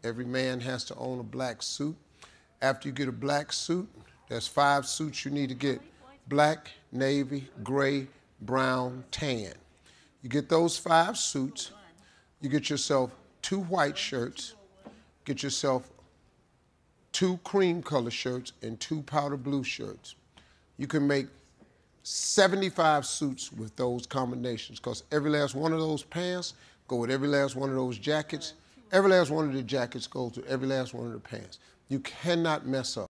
Every man has to own a black suit. After you get a black suit, there's 5 suits you need to get: black, navy, gray, brown, tan. You get those 5 suits, you get yourself 2 white shirts, get yourself 2 cream color shirts and 2 powder blue shirts. You can make 75 suits with those combinations, because every last one of those pants go with every last one of those jackets. Every last one of the jackets goes with every last one of the pants. You cannot mess up.